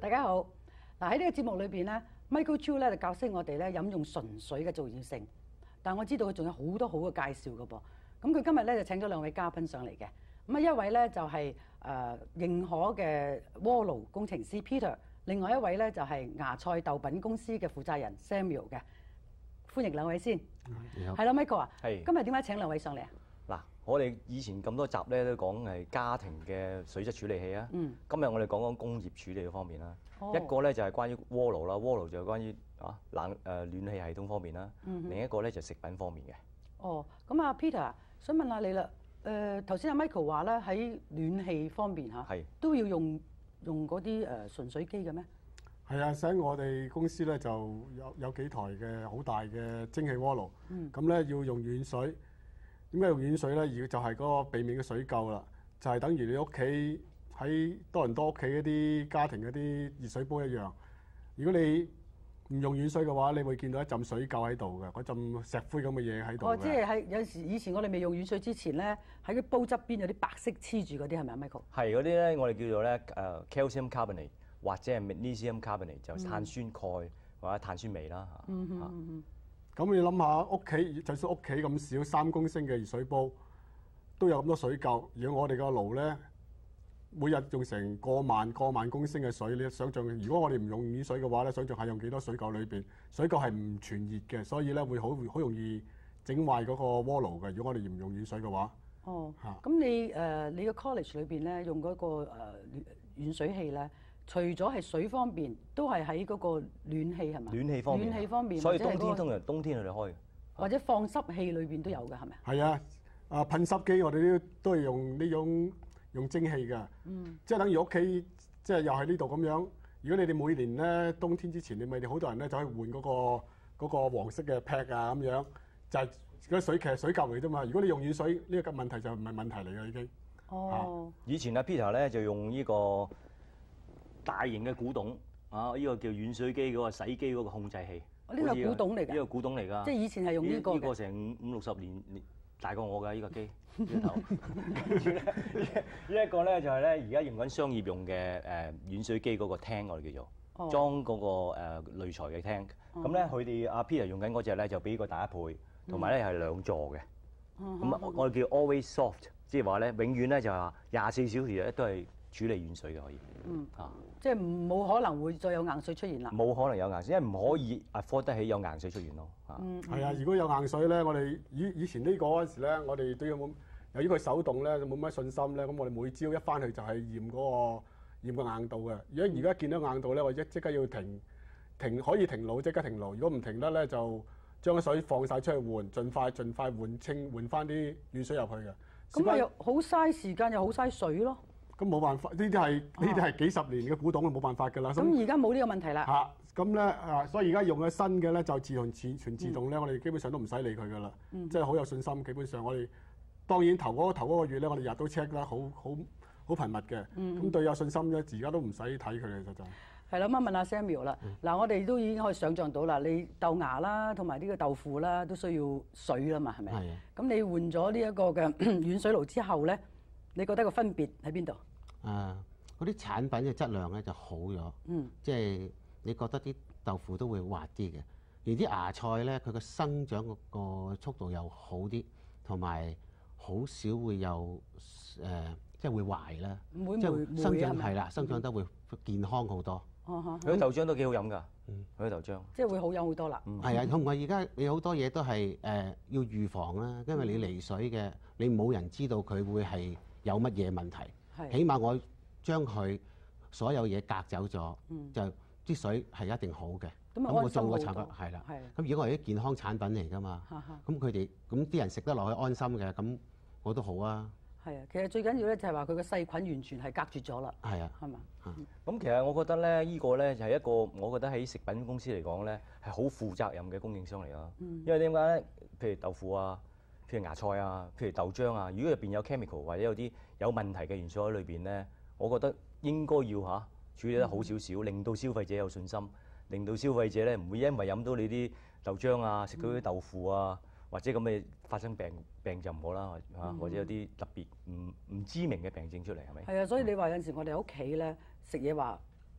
大家好。嗱，喺呢個節目裏邊咧 ，Michael Chu 咧就教識我哋咧飲用純水嘅造鹽性。但我知道佢仲有好多好嘅介紹嘅噃。咁佢今日咧就請咗兩位嘉賓上嚟嘅。咁啊，一位咧就係認可嘅鍋爐工程師 Peter， 另外一位咧就係芽菜豆品公司嘅負責人 Samuel 嘅。歡迎兩位先。 你好。 係啦 ，Michael 啊， 係。 今日點解請兩位上嚟啊？ 嗱，我哋以前咁多集咧都講係家庭嘅水質處理器啊。今日我哋講講工業處理嘅方面啦。一個咧就係關於鍋爐啦，鍋爐就係關於暖氣系統方面啦。另一個咧就係食品方面嘅。 哦，咁啊 Peter， 想問下你啦。頭先阿 Michael 話咧喺暖氣方面嚇，都要用嗰啲純水機嘅咩？ 係啊，喺我哋公司咧就有幾台嘅好大嘅蒸氣鍋爐，咁咧要用軟水。點解用軟水咧？而就係嗰個避免嘅水垢啦，就係等於你屋企喺多倫多屋企嗰啲家庭嗰啲熱水煲一樣。如果你唔用軟水嘅話，你會見到一陣水垢喺度嘅，嗰陣石灰咁嘅嘢喺度。 哦，即係有時以前我哋未用軟水之前咧，喺啲煲側邊有啲白色黐住嗰啲係咪啊 Michael？ 係嗰啲咧，我哋叫做咧calcium carbonate 或者係 magnesium carbonate， 就碳酸鈣或者碳酸鎂啦嚇。 咁你諗下屋企，就算屋企咁少3公升嘅熱水煲，都有咁多水垢。如果我哋個爐咧，每日用成過萬公升嘅水，你想象，如果我哋唔用軟水嘅話咧，想象下用幾多水垢裏邊？水垢係唔傳熱嘅，所以咧會好容易整壞嗰個鍋爐嘅。如果我哋唔用軟水嘅話， 哦，咁你個 college 裏邊咧用嗰個軟水器咧？除咗係水方面，都係喺嗰個暖氣係咪？ 暖氣方面。暖氣方面。所以冬天佢哋開嘅。或者放濕器裏邊都有嘅係咪？ 係啊，噴濕機我哋都係用呢種用蒸氣嘅。即係等於屋企，即係又係呢度咁樣。如果你哋每年咧冬天之前，你咪好多人咧就可以換嗰個黃色嘅 pad 啊咁樣，就係嗰啲水其實水垢嚟啫嘛。如果你用軟水，呢個問題就唔係問題嚟嘅已經。 哦。 以前阿 Peter 咧就用呢個大型嘅古董呢個叫軟水機嗰個洗機嗰個控制器。 呢個係古董嚟㗎。 呢個古董嚟㗎。 即係以前係用呢個。 呢個成50-60年大過我㗎呢個機。呢個頭。跟住咧，呢一個咧就係咧而家用緊商業用嘅軟水機嗰個廳，我哋叫做裝嗰個濾材嘅廳。咁咧佢哋阿 Peter 用緊嗰隻咧就比呢個大1倍，同埋咧係2座嘅。咁我哋叫 always soft， 即係話咧永遠咧就係24小時咧都係處理軟水嘅可以。 即係冇可能會再有硬水出現啦。 冇可能有硬水，因為唔可以 afford 得起有硬水出現咯。 係啊，如果有硬水咧，我哋以前呢個嗰陣時咧，我哋對由於佢手動咧，冇乜信心咧，咁我哋每朝一翻去就係驗個硬度嘅。如果而家見到硬度咧，我即刻要停可以停爐即刻停爐。如果唔停得咧，就將啲水放晒出去換，盡快換翻啲軟水入去嘅。 咁咪又好嘥時間，又好嘥水咯。 咁冇辦法，呢啲係幾十年嘅古董，冇辦法㗎啦。 咁而家冇呢個問題啦。 咁咧所以而家用嘅新嘅咧就全自動咧，我哋基本上都唔使理佢㗎啦。即係好有信心。基本上我哋當然頭嗰個月咧，我哋日都 check 啦，好頻密嘅。咁對有信心咧，而家都唔使睇佢嘅就。 係啦，咁問下 Samuel 啦。嗱，我哋都已經可以想像到啦，你豆芽啦，同埋呢個豆腐啦，都需要水啦嘛，係咪？係啊。咁你換咗呢一個嘅軟水爐之後咧？你覺得個分別喺邊度？ 嗰啲產品嘅質量咧就好咗，即係你覺得啲豆腐都會滑啲嘅，而啲芽菜咧佢個生長個速度又好啲，同埋好少會有即係會壞啦，即係生長係啦，生長得會健康好多。 佢啲豆漿都幾好飲㗎，佢啲豆漿即係會好飲好多啦。 係啊，同埋而家你好多嘢都係要預防啦，因為你離水嘅，你冇人知道佢會係有乜嘢問題？起碼我將佢所有嘢隔走咗，就啲水係一定好嘅。咁我做個產品係啦。咁如果我係啲健康產品嚟㗎嘛，咁佢哋咁啲人食得落去安心嘅，咁我都好啊。 係啊，其實最緊要咧就係話佢個細菌完全係隔絕咗啦。係啊，係嘛？ 咁其實我覺得咧，呢個咧就係一個我覺得喺食品公司嚟講咧係好負責任嘅供應商嚟啦。因為點解咧？譬如豆腐啊。譬如芽菜啊，譬如豆漿啊，如果入邊有 chemical 或者有啲有問題嘅元素喺裏邊咧，我覺得應該要處理得好少少，令到消費者有信心，令到消費者咧唔會因為飲到你啲豆漿啊、食到啲豆腐啊，或者咁嘅發生病就唔好啦，或者有啲特別唔知名嘅病症出嚟係咪？ 係啊，所以你話有陣時我哋喺屋企咧食嘢話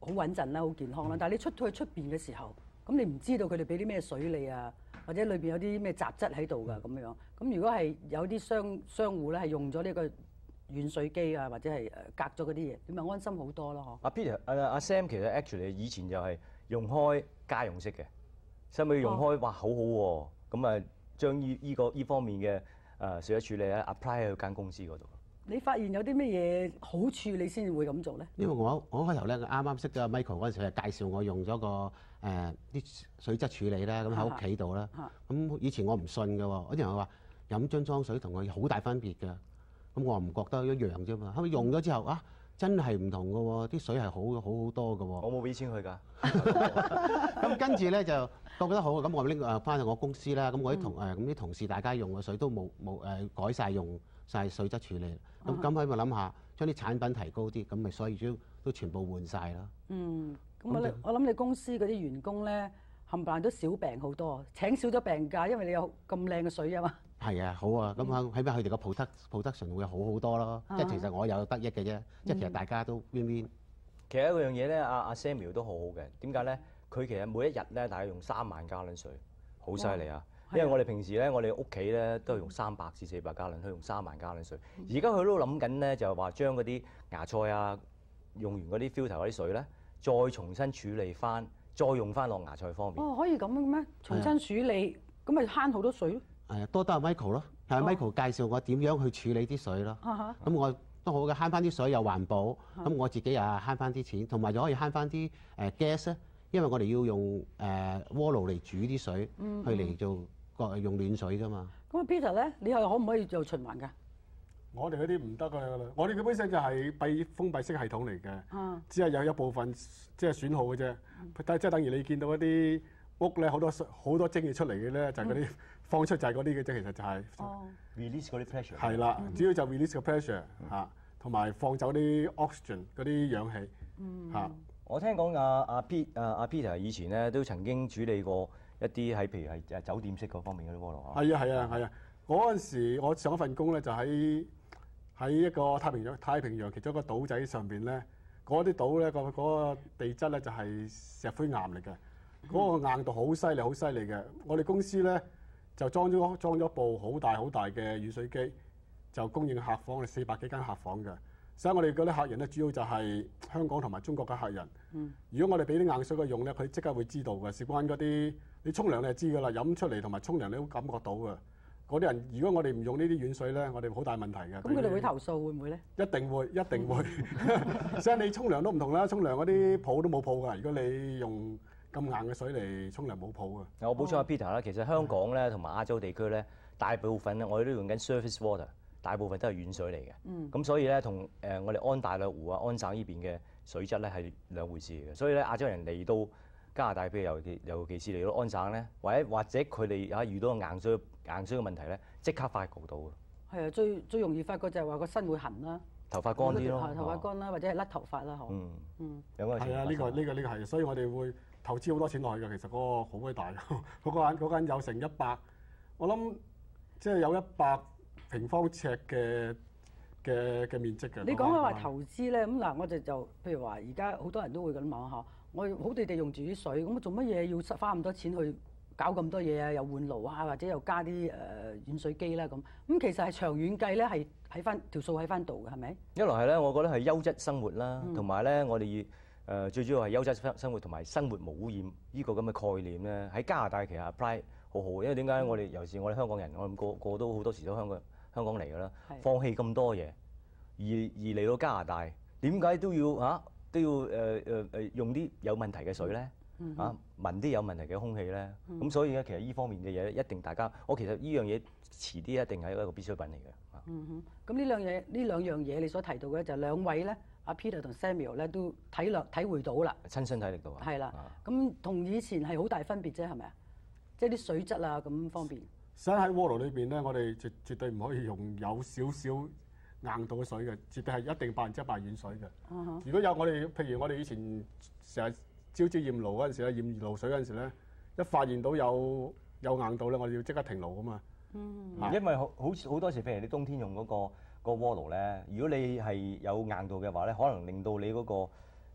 好穩陣啦，好健康啦。但係你出去出邊嘅時候，咁你唔知道佢哋俾啲咩水你啊，或者裏邊有啲咩雜質喺度㗎咁樣。咁如果係有啲商戶咧係用咗呢個軟水機啊，或者係隔咗嗰啲嘢，你咪安心好多咯，嗬。 阿 Peter 阿 Sam 其實 actually 以前就係用開家用式嘅，收尾用開哇好好喎，咁啊將依方面嘅水質處理咧 apply 喺間公司嗰度。 你發現有啲咩嘢好處你先至會咁做咧？ 因為我開頭咧啱啱識咗阿 Michael 嗰陣時，係介紹我用咗個啲水質處理啦，咁喺屋企度啦。咁以前我唔信嘅喎，啲人話飲樽裝水同佢好大分別嘅，咁我唔覺得一樣啫嘛。後尾用咗之後啊，真係唔同嘅喎，啲水係好多嘅喎。 我冇俾錢佢㗎。 咁跟住咧就覺得好，咁我拎翻去我公司啦。咁我啲同事大家用嘅水都冇改晒用晒水質處理。咁喺度諗下，將啲產品提高啲，咁咪所以都全部換晒啦。 咁我諗你公司嗰啲員工咧，冚唪唥都少病好多，請少咗病假，因為你有咁靚嘅水啊嘛。係啊，好啊，咁起碼佢哋個 production 會好好多咯。即係其實我有得益嘅啫，即係其實大家都 win-win。 其實一樣嘢咧，阿 Samuel 都好好嘅。點解咧？佢其實每一日咧，大概用3萬加侖水，好犀利啊！因為我哋平時咧，我哋屋企咧都係用300至400加侖，佢用3萬加侖水。而家佢都諗緊咧，就係話將嗰啲芽菜啊，用完嗰啲 filter 嗰啲水咧，再重新處理翻，再用翻落芽菜方面。 哦，可以咁嘅咩？重新處理，咁咪慳好多水咯。 係啊，多得阿 Michael 咯，係 Michael 介紹我點樣去處理啲水咯。咁我都好嘅，慳翻啲水又環保，咁我自己又慳翻啲錢，同埋就可以慳翻啲gas 咧，因為我哋要用鍋爐嚟煮啲水，去嚟做用暖水㗎嘛。 咁啊 Peter 咧，你係可唔可以做循環㗎？ 我哋嗰啲唔得㗎啦，我哋嘅本身就係封閉式系統嚟嘅，只係有一部分即係損耗嘅啫。即係等於你見到嗰啲屋咧，好多蒸氣出嚟嘅咧，就係嗰啲放出就係嗰啲嘅啫。其實就係 release 嗰啲 pressure。 係啦，主要就 release 個 pressure 嚇，同埋放走啲 oxygen 嗰啲氧氣嚇。 我聽講阿 Peter 以前咧都曾經處理過一啲喺譬如係酒店式嗰方面嗰啲鍋爐啊。 係啊！嗰陣時我上一份工咧就喺一個太平洋其中一個島仔上邊咧，嗰啲島咧嗰個地質咧就係石灰岩嚟嘅，嗰個硬度好犀利嘅。我哋公司咧就裝咗部好大嘅軟水機，就供應客房，400幾間客房嘅。所以我哋嗰啲客人咧主要就係香港同埋中國嘅客人。如果我哋俾啲硬水佢用咧，佢即刻會知道嘅。事關嗰啲你沖涼你就知㗎啦，飲出嚟同埋沖涼你都感覺到嘅。嗰啲人，如果我哋唔用呢啲軟水咧，我哋好大問題嘅。 咁佢哋會投訴會唔會咧？ 一定會。所以你沖涼都唔同啦，沖涼嗰啲泡都冇泡㗎。如果你用咁硬嘅水嚟沖涼冇泡㗎。 我補充下 Peter 啦，其實香港咧同埋亞洲地區咧，大部分咧我哋都用緊 surface water， 大部分都係軟水嚟嘅。咁所以咧同我哋安大略湖啊、安省呢邊嘅水質咧係兩回事嘅。所以咧亞洲人嚟到加拿大，譬如尤其是嚟到安省咧，或者佢哋遇到個硬水嘅問題咧，即刻發覺到嘅。 係啊，最容易發覺就係話個身會痕啦， 頭髮乾啲咯， 頭髮乾啦，或者係甩頭髮啦，嗬。 有嗰個係啊，呢個係，所以我哋會投資好多錢落去嘅。其實嗰個好鬼大，嗰間有成100，我諗即係有100平方尺嘅面積嘅。 你講開話投資咧，咁嗱，我哋就譬如話，而家好多人都會咁諗下，我好地地用住啲水，咁做乜嘢要花咁多錢去搞咁多嘢啊？又換爐啊，或者又加啲軟水機啦咁。咁其實係長遠計咧，係喺翻條數喺翻度嘅，係咪？一來係咧，我覺得係優質生活啦，同埋咧我哋最主要係優質生活同埋生活無污染呢個咁嘅概念咧，喺加拿大其實 apply 好好，因為點解我哋尤其是我哋香港人，我諗個都好多時都香港嚟㗎啦，放棄咁多嘢，而嚟到加拿大，點解都要用啲有問題嘅水咧？聞啲有問題嘅空氣咧？咁所以咧，其實呢方面嘅嘢一定大家，其實呢樣嘢遲啲一定係一個必需品嚟嘅。 咁呢兩樣嘢你所提到嘅就兩位咧，阿 Peter 同 Samuel 咧都體會到啦， 親身體力到啊。 係啦，咁同以前係好大分別啫，係咪啊？即係啲水質啊咁方面。 所以喺鍋爐裏邊咧，我哋絕對唔可以用有少少硬度嘅水嘅，絕對係一定100%軟水嘅。如果有譬如我哋以前成日朝驗爐嗰陣時咧，驗爐水嗰陣時咧，一發現到有硬度咧，我哋要即刻停爐㗎嘛。 因為好多時，譬如你冬天用嗰個鍋爐咧，如果你係有硬度嘅話咧，可能令到你嗰個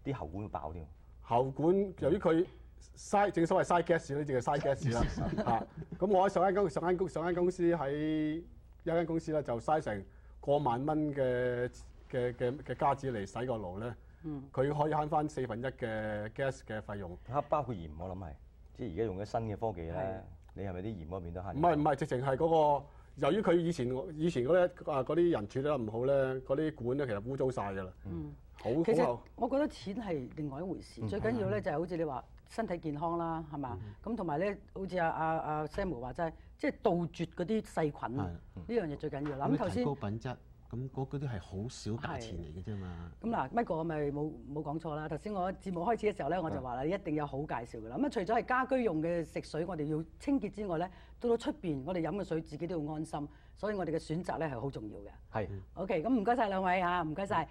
啲喉管會爆添。 喉管由於佢正所謂嘥 gas 呢，就係嘥 gas 啦嚇。咁我喺上間公司喺一間公司咧，就嘥成過萬蚊嘅加紙嚟洗個爐咧。佢可以慳翻1/4嘅 gas 嘅費用。 包括鹽，我諗係，即係而家用咗新嘅科技咧，你係咪啲鹽嗰邊都慳？ 唔係，直情係嗰個。由於佢以前嗰啲人處理得唔好咧，嗰啲管咧其實污糟晒㗎啦。 其實我覺得錢係另外一回事，最緊要咧就係好似你話身體健康啦，係嘛？咁同埋咧，好似阿 Samuel 話齋，即係杜絕嗰啲細菌，呢樣嘢最緊要啦。咁頭先高品質，咁嗰啲係好少價錢嚟嘅啫嘛。 咁嗱，Michael 我咪冇講錯啦。頭先我節目開始嘅時候咧，我就話啦，一定有好介紹㗎啦。咁啊，除咗係家居用嘅食水，我哋要清潔之外咧，到出邊我哋飲嘅水自己都要安心，所以我哋嘅選擇咧係好重要嘅。 係。 OK，咁唔該晒兩位嚇，唔該晒。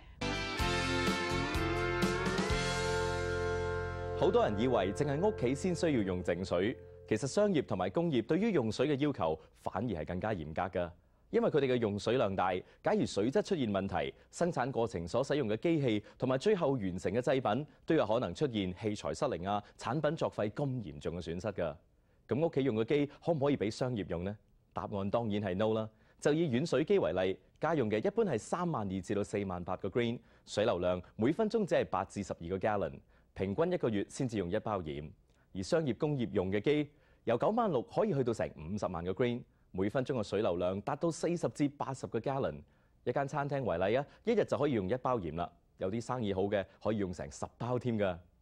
好多人以為淨係屋企先需要用淨水，其實商業同埋工業對於用水嘅要求反而係更加嚴格㗎。因為佢哋嘅用水量大，假如水質出現問題，生產過程所使用嘅機器同埋最後完成嘅製品都有可能出現器材失靈啊、產品作廢咁嚴重嘅損失㗎。咁屋企用嘅機可唔可以俾商業用呢？答案當然係 no 啦。就以軟水機為例，家用嘅一般係32000至到48000個 grain， 水流量每分鐘只係8至12個 gallon， 平均1個月先至用1包鹽。而商業工業用嘅機由96000可以去到成50萬個 grain。每分鐘嘅水流量達到40至80個 gallon， 一間餐廳為例啊，一日就可以用1包鹽啦。有啲生意好嘅可以用成10包添㗎。